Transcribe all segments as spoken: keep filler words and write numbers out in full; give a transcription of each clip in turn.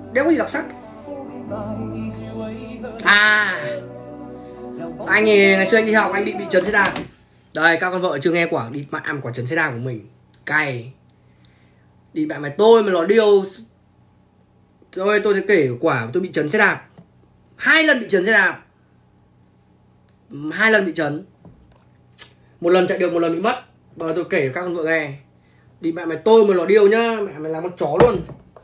đéo có gì đặc sắc. À, anh thì ngày xưa anh đi học anh bị bị trấn xe đạp. Đây các con vợ chưa nghe quả đi mẹ ăn quả trấn xe đạp của mình cay. Đi mẹ mày tôi mà nó điêu. Rồi tôi sẽ kể quả tôi bị trấn xe đạp. Hai lần bị trấn xe đạp. Hai lần bị trấn. Một lần chạy được, một lần bị mất. Bây giờ tôi kể cho các con vợ nghe. Đi mẹ mày tôi mà nó điêu nhá, mẹ mày làm con chó luôn.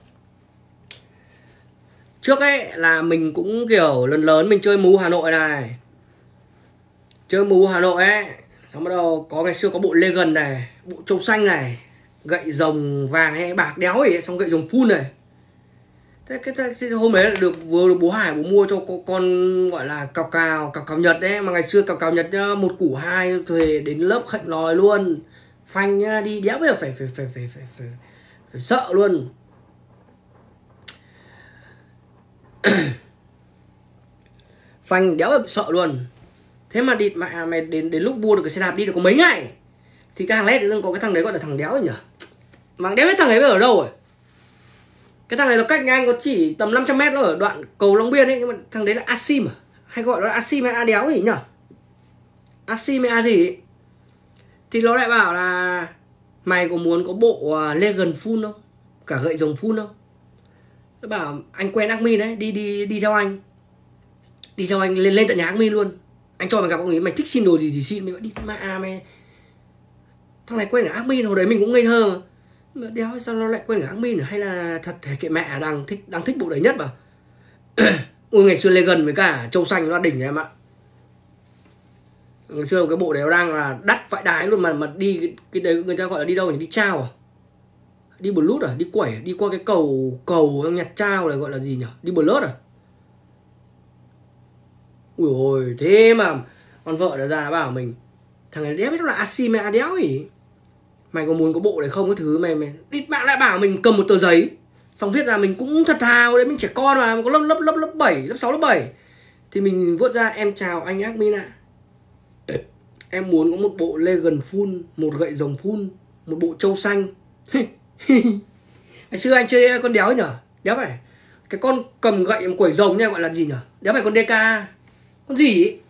Trước ấy là mình cũng kiểu lớn lớn mình chơi mú Hà Nội này. Chơi mú Hà Nội ấy. Xong bắt đầu có ngày xưa có bộ Legend này, bộ trâu xanh này, gậy rồng vàng hay bạc đéo ấy, xong gậy rồng full này. Thế cái, cái, cái hôm ấy được vừa được bố Hải bố mua cho con, con gọi là cào cào cào cào Nhật đấy, mà ngày xưa cào cào Nhật nhá, một củ hai thuê đến lớp khệnh lòi luôn. Phanh nhá, đi đéo bây giờ phải phải phải phải phải phải, phải sợ luôn. Phanh đéo bị sợ luôn. Thế mà đi mẹ mày đến đến lúc mua được cái xe đạp đi được có mấy ngày thì cái hàng led có cái thằng đấy gọi là thằng đéo rồi nhỉ. Mà đéo biết thằng ấy ở đâu rồi. Cái thằng này nó cách nhà anh có chỉ tầm năm trăm mét, nó ở đoạn cầu Long Biên ấy, nhưng mà thằng đấy là Asim à? Hay gọi nó là Asim hay A đéo gì nhỉ? Asim hay A gì ấy. Thì nó lại bảo là mày có muốn có bộ uh, Legend full không? Cả gậy rồng full không? Nó bảo anh quen admin đấy, đi đi đi theo anh. Đi theo anh lên lên tận nhà admin luôn. Anh cho mày gặp ông ấy, mày thích xin đồ gì thì xin, mày đi mà à mày. Thằng này quen cả admin, hồi đấy mình cũng ngây thơ mà. Đéo sao nó lại quen cả admin, hay là thật thể kệ mẹ đang thích đang thích bộ đấy nhất mà. Ui ngày xưa Legend với cả Châu Xanh nó đỉnh em ạ. Ngày xưa cái bộ đấy nó đang là đắt vãi đái luôn, mà mà đi cái, cái đấy người ta gọi là đi đâu nhỉ? Đi trao à? Đi Blues à? Đi quẩy à? Đi qua cái cầu cầu nhặt trao này gọi là gì nhỉ? Đi Blues à? Ui ôi, thế mà con vợ đã ra đã bảo mình thằng này đéo biết là Asim hay A đéo gì. Mày có muốn có bộ đấy không cái thứ mày mày đi bạn lại bảo mình cầm một tờ giấy xong viết ra, mình cũng thật thà đấy, mình trẻ con mà, có lớp lớp lớp lớp bảy, lớp sáu, lớp bảy thì mình vượt ra em chào anh admin ạ. À. Em muốn có một bộ Legend full, một gậy rồng full, một bộ trâu xanh. Ngày xưa anh chơi con đéo ấy nhở? Đéo phải cái con cầm gậy quẩy rồng nha, gọi là gì nhở? Đéo phải con đê ca. Con gì ấy?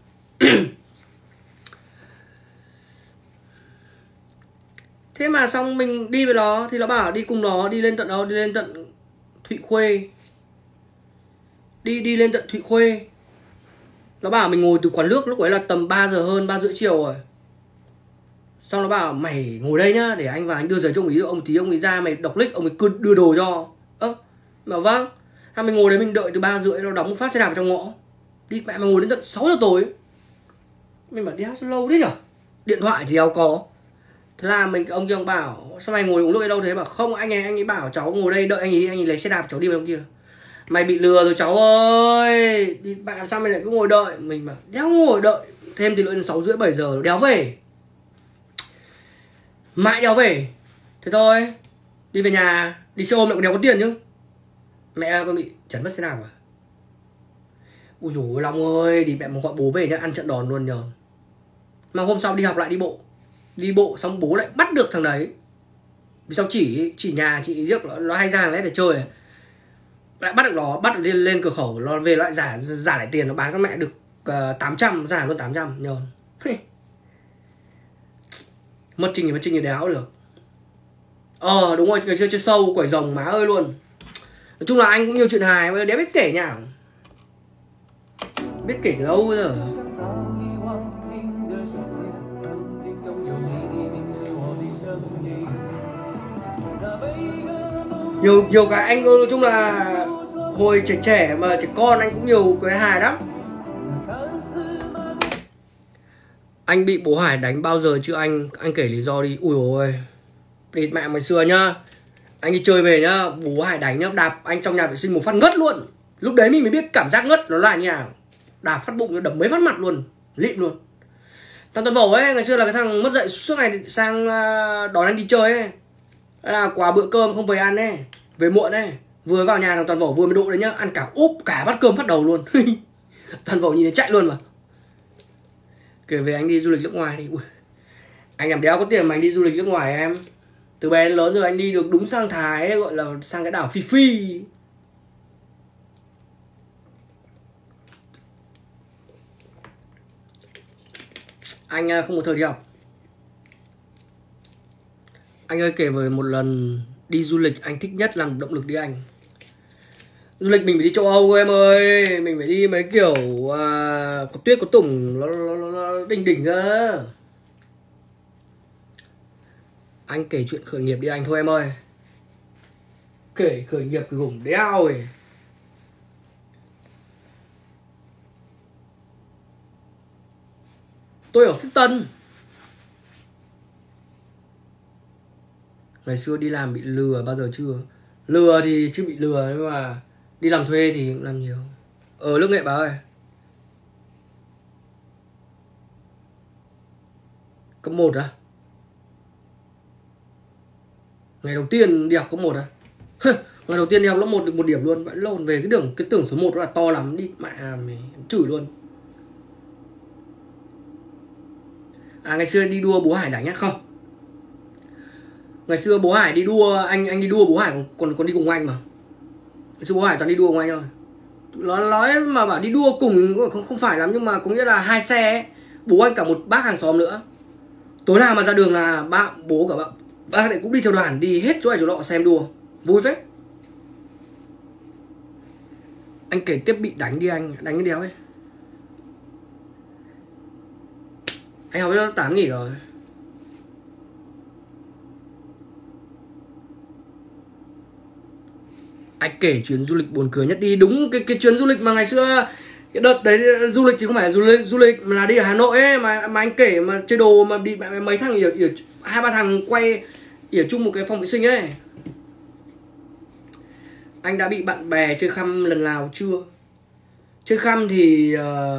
Thế mà xong mình đi với nó thì nó bảo đi cùng nó đi lên tận đó, đi lên tận Thụy Khuê. Đi đi lên tận Thụy Khuê. Nó bảo mình ngồi từ quán nước lúc ấy là tầm ba giờ hơn, ba rưỡi chiều rồi. Xong nó bảo mày ngồi đây nhá, để anh vào anh đưa giấy cho ông ý, ông tí ông ấy ra mày đọc lích, ông ấy cứ đưa đồ cho. Ơ, bảo vâng. Thế mình ngồi đấy mình đợi từ ba rưỡi, nó đóng một phát xe đạp vào trong ngõ. Đi mẹ mà ngồi đến tận sáu giờ tối. Mình bảo đéo sao lâu thế nhở? Điện thoại thì đéo có. Thế là mình ông kia ông bảo sao mày ngồi uống nước ở đâu thế? Bảo không anh ấy anh ấy bảo cháu ngồi đây đợi anh ấy, anh ấy lấy xe đạp cháu đi với ông kia. Mày bị lừa rồi cháu ơi, đi bạn sao mày lại cứ ngồi đợi? Mình bảo đéo ngồi đợi thêm thì nữa đến sáu rưỡi bảy giờ đéo về, mãi đéo về. Thế thôi đi về nhà, đi xe ôm lại còn đéo có tiền chứ. Mẹ con bị chấn mất xe đạp à? Ui dồi Long ơi, đi mẹ mà gọi bố về nhá, ăn trận đòn luôn nhờ. Mà hôm sau đi học lại đi bộ. Đi bộ xong bố lại bắt được thằng đấy. Vì sao chỉ chỉ nhà chị giết nó, nó hay ra lẽ để chơi. Lại bắt được nó, bắt được lên, lên cửa khẩu, nó về lại giả giả lại tiền, nó bán các mẹ được uh, tám trăm, giả luôn tám trăm nhờ. Mất trình thì mất trình thì đéo được. Ờ đúng rồi, ngày xưa chơi sâu quẩy rồng má ơi luôn. Nói chung là anh cũng nhiều chuyện hài mà đéo biết kể nhỉ. Biết kể từ đâu bây giờ. Nhiều nhiều cái anh nói chung là hồi trẻ trẻ mà trẻ con anh cũng nhiều cái hài lắm. Anh bị bố Hải đánh bao giờ chứ anh? Anh kể lý do đi. Ui ôi, địt mẹ mày xưa nhá. Anh đi chơi về nhá, bố Hải đánh nhá, đạp anh trong nhà vệ sinh một phát ngất luôn. Lúc đấy mình mới biết cảm giác ngất nó là như nào. Đạp phát bụng nó đấm mấy phát mặt luôn, lịm luôn. Thằng Tuấn Vẩu ấy, ngày xưa là cái thằng mất dạy suốt ngày sang đón anh đi chơi ấy. Đấy là quả bữa cơm không về ăn ấy, về muộn ấy. Vừa vào nhà thằng Toàn Vẩu vừa mới độ đấy nhá, ăn cả úp cả bát cơm phát đầu luôn. Toàn Vẩu nhìn thấy chạy luôn mà. Kể về anh đi du lịch nước ngoài đi. Ui, anh làm đéo có tiền mà anh đi du lịch nước ngoài em. Từ bé đến lớn rồi anh đi được đúng sang Thái ấy, gọi là sang cái đảo Phi Phi. Anh không có thời đi học. Anh ơi, kể về một lần đi du lịch anh thích nhất làm động lực đi anh. Du lịch mình phải đi châu Âu em ơi. Mình phải đi mấy kiểu à, có tuyết có tủng nó, nó, nó, nó đỉnh đỉnh ra. Anh kể chuyện khởi nghiệp đi anh thôi em ơi. Kể khởi nghiệp cái gủng đeo rồi. Tôi ở Phúc Tân. Ngày xưa đi làm bị lừa bao giờ chưa? Lừa thì chưa bị lừa, nhưng mà đi làm thuê thì cũng làm nhiều. Ở nước Nghệ bà ơi. Cấp một à? Ngày đầu tiên đi học cấp một à? Ngày đầu tiên đi học lớp một được một điểm luôn. Vẫn lộn về cái đường, cái tưởng số một đó là to lắm. Đi mẹ mày chửi luôn. À ngày xưa đi đua bố Hải đánh nhá. Không, ngày xưa bố Hải đi đua, anh anh đi đua bố Hải còn còn, còn đi cùng anh mà. Ngày xưa bố Hải toàn đi đua cùng anh thôi. Nó nói mà bảo đi đua cùng không không phải lắm, nhưng mà có nghĩa là hai xe ấy. Bố anh cả một bác hàng xóm nữa. Tối nào mà ra đường là ba bố cả bác bác lại cũng đi theo đoàn, đi hết chỗ này chỗ nọ xem đua, vui phết. Anh kể tiếp bị đánh đi anh, đánh cái đéo ấy. Anh học lớp tám nghỉ rồi. Anh kể chuyến du lịch buồn cười nhất đi. Đúng cái cái chuyến du lịch mà ngày xưa cái đợt đấy du lịch thì không phải là du lịch du lịch mà là đi ở Hà Nội ấy, mà mà anh kể mà chơi đồ mà bị mấy thằng ở, ở hai ba thằng quay ở chung một cái phòng vệ sinh ấy. Anh đã bị bạn bè chơi khăm lần nào chưa? Chơi khăm thì uh,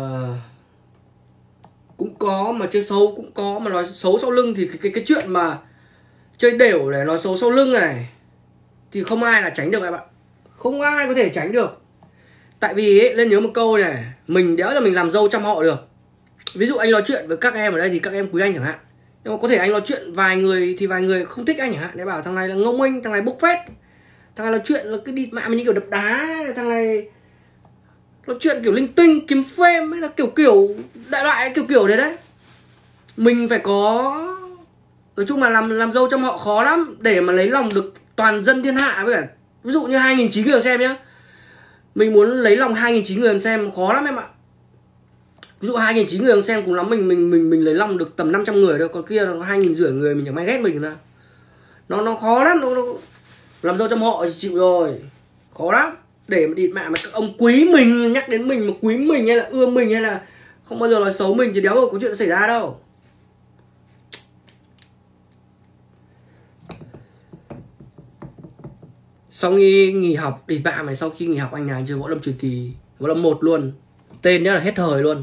cũng có, mà chơi xấu cũng có, mà nói xấu sau lưng thì cái cái, cái chuyện mà chơi đều để nói xấu sau lưng này thì không ai là tránh được em ạ. Không ai có thể tránh được. Tại vì ấy, nên nhớ một câu này, mình đéo là mình làm dâu trăm họ được. Ví dụ anh nói chuyện với các em ở đây thì các em quý anh chẳng hạn, nhưng mà có thể anh nói chuyện vài người thì vài người không thích anh chẳng hạn, để bảo thằng này là ngông nghênh, thằng này bốc phét, thằng này nói chuyện là cái địt mẹ mình như kiểu đập đá, thằng này nói chuyện kiểu linh tinh kiếm phêm ấy, là kiểu kiểu đại loại kiểu kiểu đấy đấy. Mình phải có, nói chung là làm làm dâu trăm họ khó lắm để mà lấy lòng được toàn dân thiên hạ. Với cả ví dụ như hai nghìn chín người xem nhá, mình muốn lấy lòng hai nghìn chín người xem khó lắm em ạ. Ví dụ hai nghìn chín người xem cùng lắm mình mình mình mình lấy lòng được tầm năm trăm người thôi, còn kia là hai nghìn rưỡi người mình chẳng may ghét mình nữa. Nó nó khó lắm, nó, nó làm dâu trăm họ thì chịu rồi, khó lắm để mà địt mẹ mà các ông quý mình, nhắc đến mình mà quý mình hay là ưa mình hay là không bao giờ nói xấu mình thì đéo bao có chuyện xảy ra đâu. Sau khi nghỉ học địt mẹ mày, sau khi nghỉ học anh này chơi võ lâm truyền kỳ, võ lâm một luôn, tên nhá là hết thời luôn.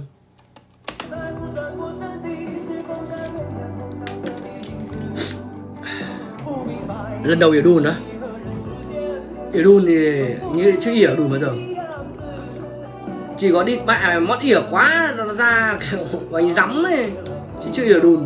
Lần đầu ỉa đùn á, ỉa đùn thì như chưa ỉa đùn bao giờ, chỉ có đi bạn mót ỉa quá nó ra kiểu bánh rắm ấy, chứ chưa ỉa đùn.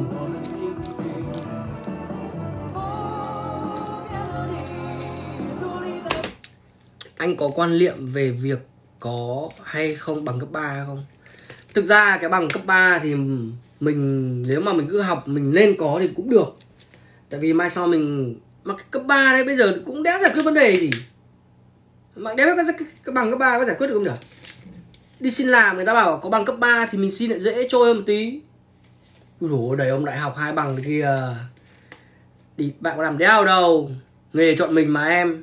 Anh có quan niệm về việc có hay không bằng cấp ba không? Thực ra cái bằng cấp ba thì mình nếu mà mình cứ học mình nên có thì cũng được. Tại vì mai sau mình mà cái cấp ba đấy bây giờ cũng đéo giải quyết vấn đề gì. Mà đéo cái, cái, cái bằng cấp ba có giải quyết được không nhỉ? Đi xin làm người ta bảo có bằng cấp ba thì mình xin lại dễ trôi hơn một tí. Ui dồi, đầy ông đại học hai bằng kia. Thì bạn có làm đéo đâu. Nghề chọn mình mà em.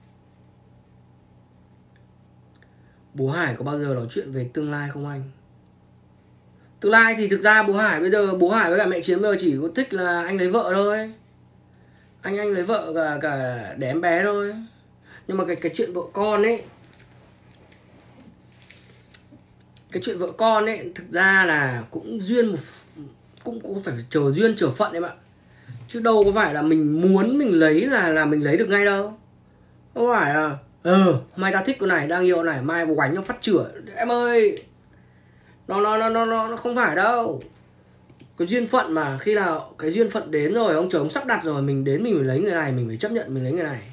Bố Hải có bao giờ nói chuyện về tương lai không anh? Tương lai thì thực ra bố Hải bây giờ, bố Hải với cả mẹ Chiến bây giờ chỉ có thích là anh lấy vợ thôi. Anh anh lấy vợ cả, cả đẻ em bé thôi. Nhưng mà cái, cái chuyện vợ con ấy, cái chuyện vợ con ấy thực ra là cũng duyên một, cũng cũng phải chờ duyên chờ phận em ạ. Chứ đâu có phải là mình muốn mình lấy là là mình lấy được ngay đâu. Không phải à, ừ mai tao thích con này, đang yêu con này, mai bố quánh nó phát chửa. Em ơi, nó nó nó nó nó không phải đâu. Cái duyên phận mà, khi nào cái duyên phận đến rồi, ông trời ông sắp đặt rồi, mình đến mình phải lấy người này, mình phải chấp nhận mình lấy người này.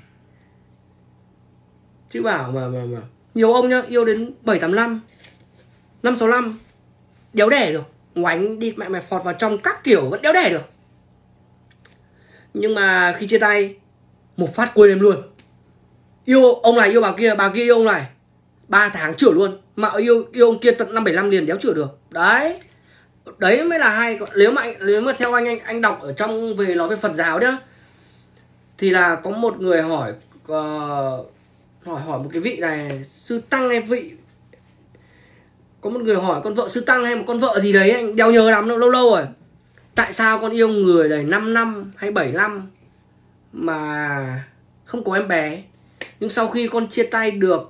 Chứ bảo mà mà mà nhiều ông nhá, yêu đến bảy tám năm, năm sáu năm đéo đẻ được, ngoánh đi mẹ mày phọt vào trong các kiểu vẫn đéo đẻ được. Nhưng mà khi chia tay, một phát quên em luôn. Yêu ông này yêu bà kia, bà kia yêu ông này, ba tháng chữa luôn. Mà yêu yêu ông kia tận năm bảy năm liền đéo chữa được. Đấy. Đấy mới là hay. Nếu mà anh, nếu mà theo anh anh anh đọc ở trong về nói về Phật giáo nhá, thì là có một người hỏi uh, hỏi hỏi một cái vị này sư tăng hay vị, có một người hỏi con vợ sư tăng hay một con vợ gì đấy, anh đéo nhớ lắm, lâu lâu lâu rồi. Tại sao con yêu người này năm năm hay bảy năm mà không có em bé, nhưng sau khi con chia tay được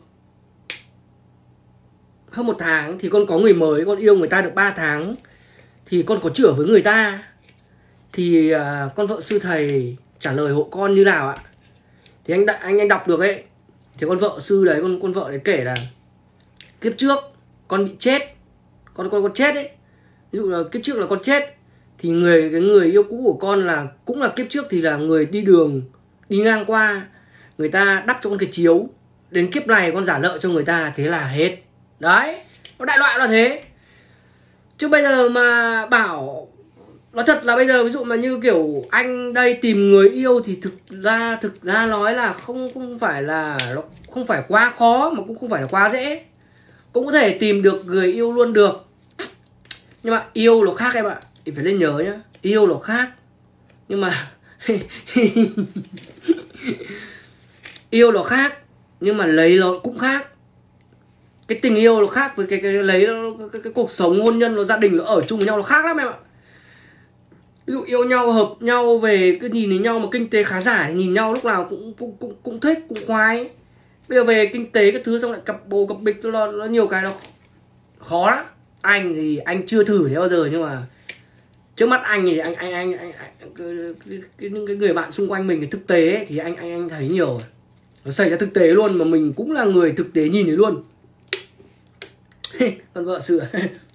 hơn một tháng thì con có người mới, con yêu người ta được ba tháng thì con có chữa với người ta. Thì uh, con vợ sư thầy trả lời hộ con như nào ạ? Thì anh anh anh đọc được ấy, thì con vợ sư đấy, con con vợ đấy kể là kiếp trước con bị chết, con con con chết ấy, ví dụ là kiếp trước là con chết, thì người cái người yêu cũ của con là cũng là kiếp trước thì là người đi đường đi ngang qua, người ta đắp cho con cái chiếu, đến kiếp này con giả nợ cho người ta, thế là hết. Đấy, nó đại loại là thế. Chứ bây giờ mà bảo, nói thật là bây giờ ví dụ mà như kiểu anh đây tìm người yêu thì thực ra thực ra nói là không không phải là nó không phải quá khó mà cũng không phải là quá dễ, cũng có thể tìm được người yêu luôn được. Nhưng mà yêu nó khác em ạ, thì phải nên nhớ nhá, yêu nó khác. Nhưng mà yêu nó khác nhưng mà lấy nó cũng khác. Cái tình yêu nó khác với cái, cái, cái lấy nó, cái, cái cuộc sống hôn nhân nó gia đình nó ở chung với nhau nó khác lắm em ạ. Ví dụ yêu nhau hợp nhau về cứ nhìn thấy nhau mà kinh tế khá giả, nhìn nhau lúc nào cũng cũng cũng cũng thích cũng khoái. Bây giờ về kinh tế cái thứ xong lại cặp bồ cặp bịch, nó, nó nhiều cái nó khó lắm. Anh thì anh chưa thử thế bao giờ, nhưng mà trước mắt anh thì anh anh anh, anh, anh cái, cái, cái, những cái người bạn xung quanh mình thì thực tế ấy, thì anh anh anh thấy nhiều rồi. Nó xảy ra thực tế luôn, mà mình cũng là người thực tế nhìn thấy luôn. Con vợ sửa.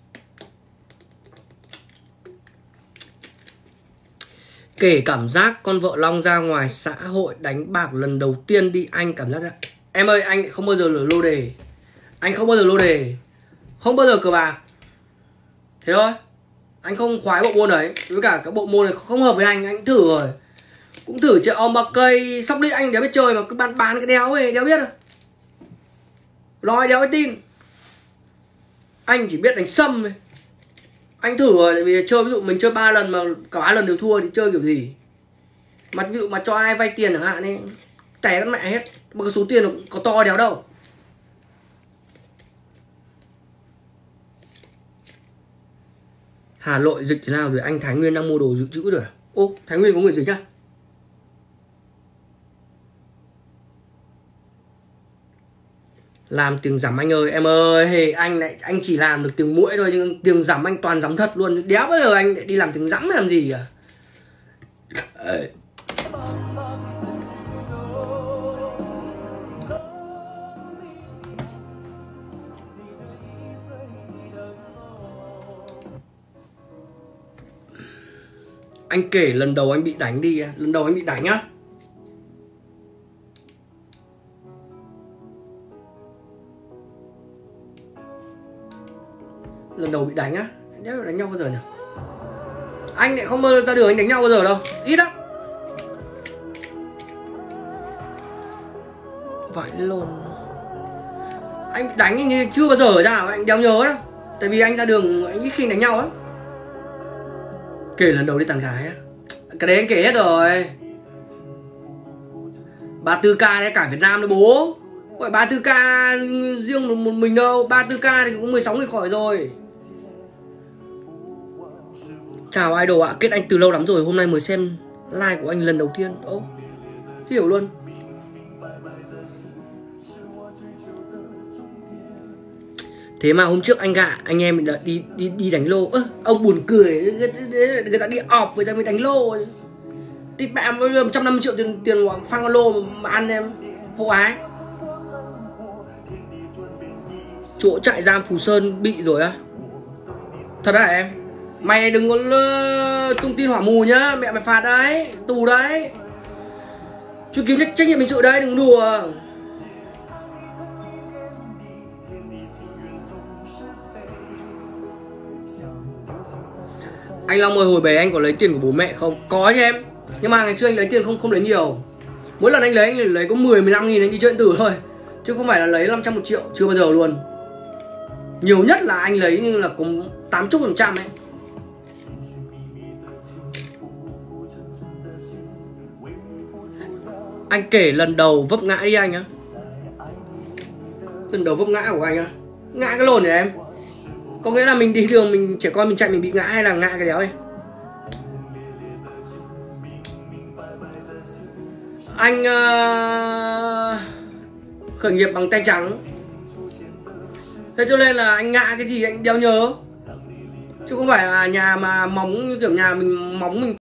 Kể cảm giác con vợ Long ra ngoài xã hội đánh bạc lần đầu tiên đi, anh cảm giác ra. Em ơi, anh không bao giờ lô đề, anh không bao giờ lô đề, không bao giờ cờ bạc. Thế thôi, anh không khoái bộ môn đấy. Với cả cái bộ môn này không hợp với anh, anh thử rồi. Cũng thử chơi om bạc cây, sóc đi anh đéo biết chơi mà cứ bán bán cái đéo ấy, đéo biết đâu. Nói đéo biết tin. Anh chỉ biết đánh sâm thôi. Anh thử rồi, tại vì chơi ví dụ mình chơi ba lần mà cả ba lần đều thua thì chơi kiểu gì. Mà ví dụ mà cho ai vay tiền chẳng hạn ấy, té con mẹ hết. Mà cái số tiền nó có to đéo đâu. Hà Nội dịch thế nào rồi? Anh Thái Nguyên đang mua đồ dự trữ rồi. Ô, Thái Nguyên có người dịch á? Làm tiếng rằm anh ơi, em ơi, anh lại anh chỉ làm được tiếng muỗi thôi, nhưng tiếng rằm anh toàn rằm thật luôn. Đéo bao giờ anh lại đi làm tiếng rắm làm gì cả. Anh kể lần đầu anh bị đánh đi, lần đầu anh bị đánh á. Lần đầu bị đánh á, đéo đánh nhau bao giờ nhỉ? Anh lại không bao giờ ra đường anh đánh nhau bao giờ đâu, ít lắm. Vãi lồn. Anh đánh như chưa bao giờ ra, anh đéo nhớ đâu. Tại vì anh ra đường anh ít khi đánh nhau lắm. Kể lần đầu đi tặng gái á, cái đấy anh kể hết rồi. ba mươi tư k đấy, cả Việt Nam đấy bố. Gọi ba mươi tư k riêng một, một mình đâu, ba mươi tư k thì cũng mười sáu người khỏi rồi. Chào idol ạ, kết anh từ lâu lắm rồi, hôm nay mới xem live của anh lần đầu tiên. Ô, hiểu luôn. Thế mà hôm trước anh gạ anh em mình đã đi đi đi đánh lô. Ơ, ông buồn cười, người ta đi ọp người ta mới đánh lô. Đi mẹ một trăm năm mươi triệu tiền tiền phang lô mà ăn em hộ ái. Chỗ trại giam Phú Sơn bị rồi á? Thật hả em? Mày đừng có tung tin hỏa mù nhá, mẹ mày phạt đấy, tù đấy. Chú cứu trách nhiệm hình sự đấy, đừng đùa. Anh Long ơi, hồi bé anh có lấy tiền của bố mẹ không? Có chứ em. Nhưng mà ngày xưa anh lấy tiền không không lấy nhiều. Mỗi lần anh lấy, anh lấy có mười, mười lăm nghìn anh đi chơi điện tử thôi. Chứ không phải là lấy năm trăm một triệu, chưa bao giờ luôn. Nhiều nhất là anh lấy như là có tám mươi phần trăm ấy. Anh kể lần đầu vấp ngã đi anh á. Lần đầu vấp ngã của anh á. Ngã cái lồn này em. Có nghĩa là mình đi đường, mình trẻ con mình chạy mình bị ngã hay là ngã cái đéo ấy? Anh uh, khởi nghiệp bằng tay trắng. Thế cho nên là anh ngã cái gì anh đéo nhớ. Chứ không phải là nhà mà móng như kiểu nhà mình móng mình